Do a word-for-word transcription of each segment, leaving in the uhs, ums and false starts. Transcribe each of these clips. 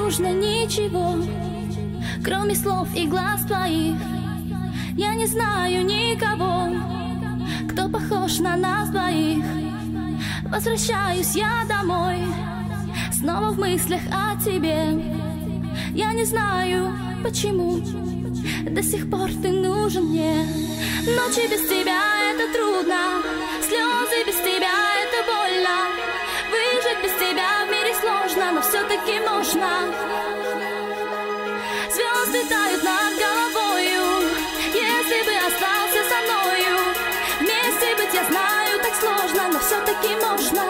нужно ничего, кроме слов и глаз твоих. Я не знаю никого, кто похож на нас двоих. Возвращаюсь я домой, снова в мыслях о тебе. Я не знаю, почему до сих пор ты нужен мне. Ночи без тебя — это трудно, слезы без тебя — это больно. Выжить без тебя в мире сложно, но все-таки можно. Звезды тают над головою, если бы остался со мною. Вместе быть, я знаю, так сложно, но все-таки можно.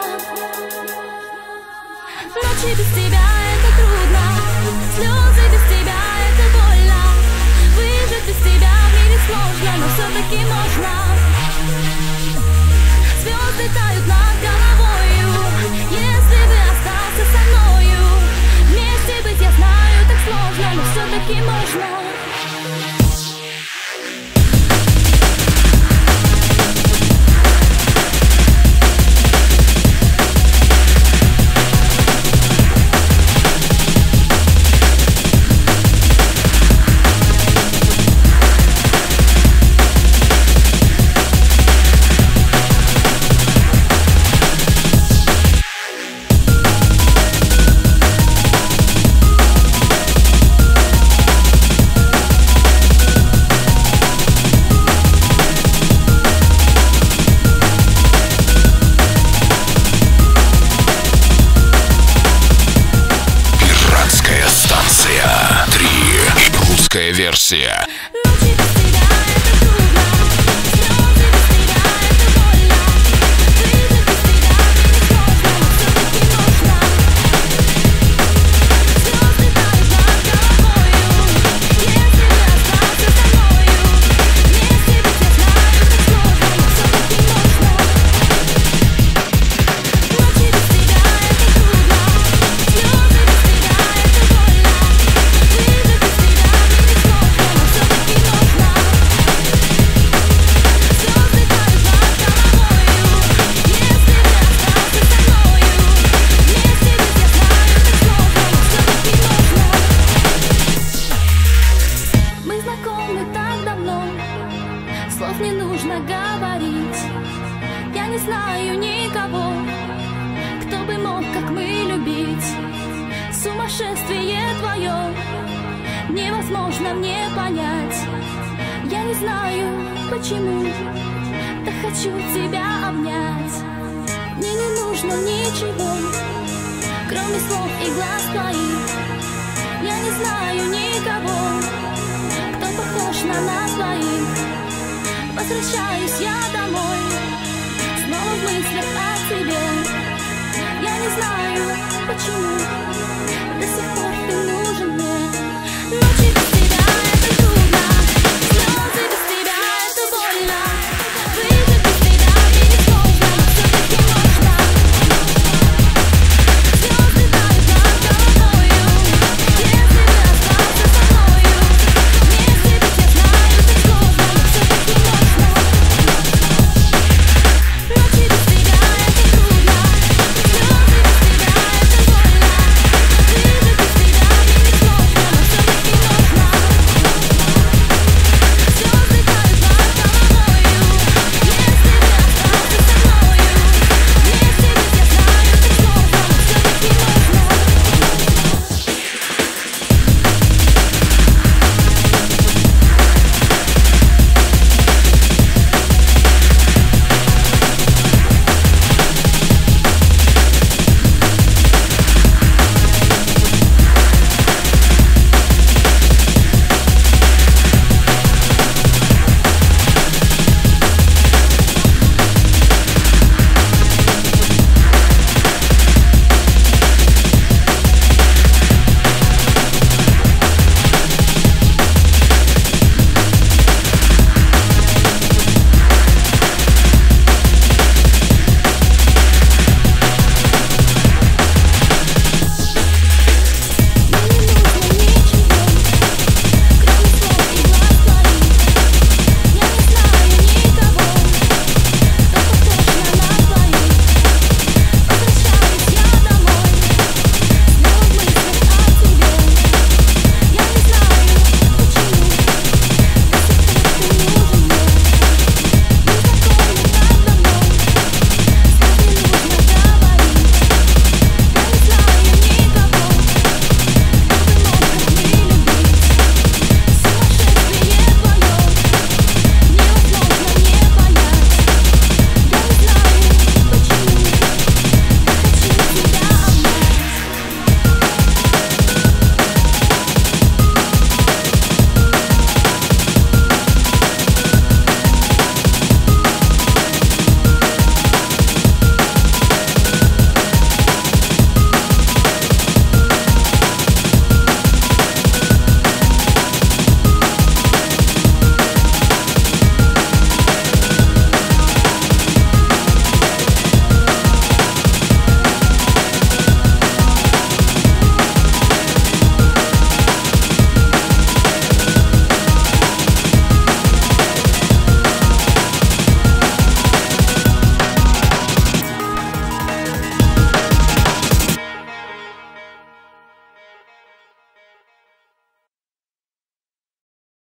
Ночи без тебя — это трудно, слезы без тебя — это больно. Выжить без тебя в мире сложно, но все-таки можно. Звезды тают над головою, если бы остался со мною. Вместе быть, я знаю, так сложно, но все-таки можно. Версия. Невозможно мне понять. Я не знаю, почему, так хочу тебя обнять. Мне не нужно ничего, кроме слов и глаз твоих. Я не знаю никого, кто похож на нас двоих. Возвращаюсь я домой, снова в мыслях о тебе. Я не знаю, почему до сих пор ты